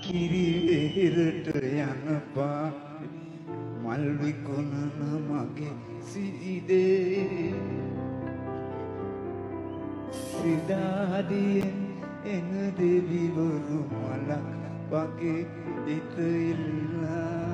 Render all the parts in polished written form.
කිරිවෙහෙරට යන පාරේ මල් විකුණන මගේ සිරිදේ සිතාදියෙන් එන දෙවිවරු මලක් වගේ හිත ඉල්ලා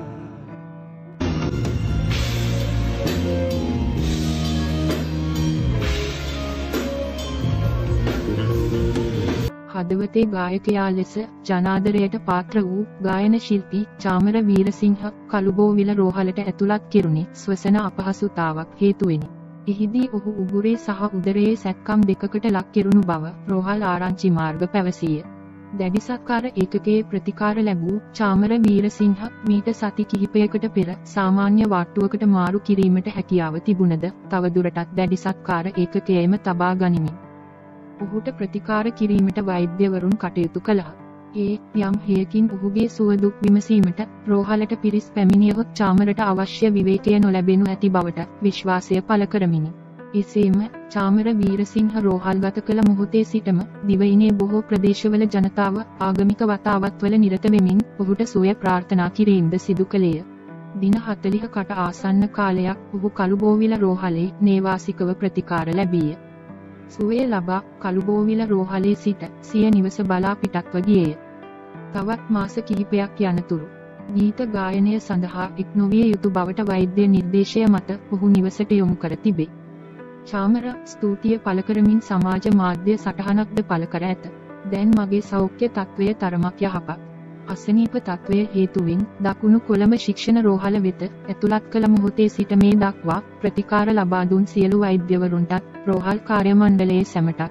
හදවතේ ගායකයා ලෙස ජනාදරයට පාත්‍ර වූ ගායන ශිල්පී චාමර වීරසිංහ කළුබෝවිල රෝහලට ඇතුළත් කෙරුණේ ස්වසන අපහසුතාවක් හේතුවෙනි. එහිදී ඔහු උගුරේ සහ උදරයේ සැත්කම් දෙකකට ලක් කෙරුණු බව රෝහල් ආරංචි මාර්ග පැවසීය. දැඩි සත්කාර ඒකකයේ ප්‍රතිකාර ලැබූ චාමර වීරසිංහ මීට සති කිහිපයකට පෙර සාමාන්‍ය වාට්ටුවකට මාරු කිරීමට හැකියාව තිබුණද තවදුරටත් දැඩි සත්කාර ඒකකයේම තබා ගනිමින් ඔහුට ප්‍රතිකාර කිරීමට වෛද්‍යවරුන් කටයුතු කළහ. යම් හේකින් ඔහුගේ සුව දුක් විමසීමට රෝහලට පිරිස් පැමිණියහොත් චාමරට අවශ්‍ය විවේකය නොලැබෙනු ඇති බවට විශ්වාසය පළ කරමිනි. එසේම චාමර වීරසිංහ රෝහල්ගත කළ මොහොතේ සිටම දිවයිනේ බොහෝ ප්‍රදේශවල ජනතාව ආගමික වතාවත්වල නිරත වෙමින් ඔහුට සුවය ප්‍රාර්ථනා කිරීමද සිදු කළේය. දින 40කට ආසන්න කාලයක් ඔහු කළුබෝවිල රෝහලේ නේවාසිකව ප්‍රතිකාර ලැබීය. සුවය ලබා කළුබෝවිල රෝහලේ සිට සිය නිවස බලා පිටත්ව ගියේය. තවත් මාස කිහිපයක් යනතුරු ගීත ගායනය සඳහා එක් නොවිය යුතු බවට වෛද්‍ය නිර්දේශය මත ඔහු නිවසට යොමු කර තිබේ. චාමර ස්තුතිය පළ කරමින් සමාජ මාධ්‍ය සටහනක්ද පළ කර ඇත. දැන් මගේ සෞඛ්‍ය තත්ත්වය තරමක් යහපත්. අසනීප තත්ත්වය හේතුවෙන් දකුණු කොළඹ ශික්ෂණ රෝහල වෙත ඇතුළත් කළ මොහොතේ සිට මේ දක්වා ප්‍රතිකාර ලබා දුන් සියලු වෛද්‍යවරුන්ටත් රෝහල් කාර්ය මණ්ඩලයේ සැමටත්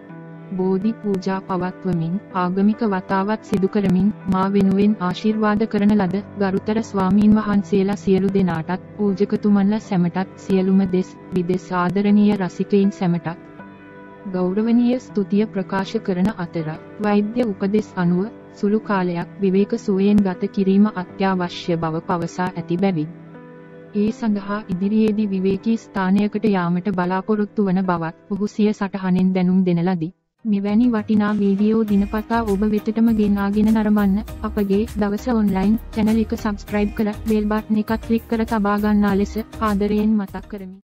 බෝධි පූජා පවත්වමින් ආගමික වතාවත් සිදු කරමින් මා වෙනුවෙන් ආශිර්වාද කරන ලද ගරුතර ස්වාමීන් වහන්සේලා සියලු දෙනාටත් පූජකතුමන්ලා සැමටත් සියලුම දෙස් විදෙස් ආදරණීය රසිකයින් සැමටත් ගෞරවනීය ස්තුතිය ප්‍රකාශ කරන අතර වෛද්‍ය උපදෙස් අනුව සුළු කාලයක් විවේක සුවයෙන් ගත කිරීම අත්‍යවශ්‍ය බව පවසා ඇති බැවින් ඒ සඳහා ඉදිරියේදී විවේකී ස්ථානයකට යාමට බලාපොරොත්තු වන බවත් ඔහු සිය සටහනෙන් දැනුම් දෙන ලදී. මෙවැනි වටිනා වීඩියෝ දිනපතා ඔබ වෙතටම ගෙනාගෙන නරඹන්න අපගේ දවස ඔන්ලයින් channel එක subscribe කර bell button එකත් click කර තබා ගන්නා ලෙස ආදරයෙන් මතක් කරමි.